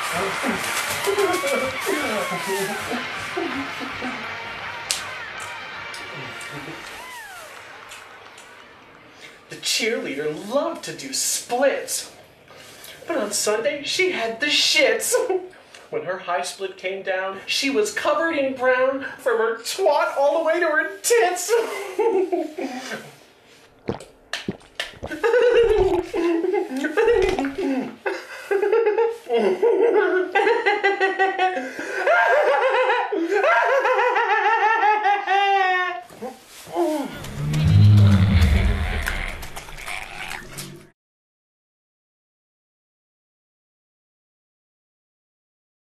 The cheerleader loved to do splits, but on Sunday she had the shits. When her high split came down, she was covered in brown from her twat all the way to her tits.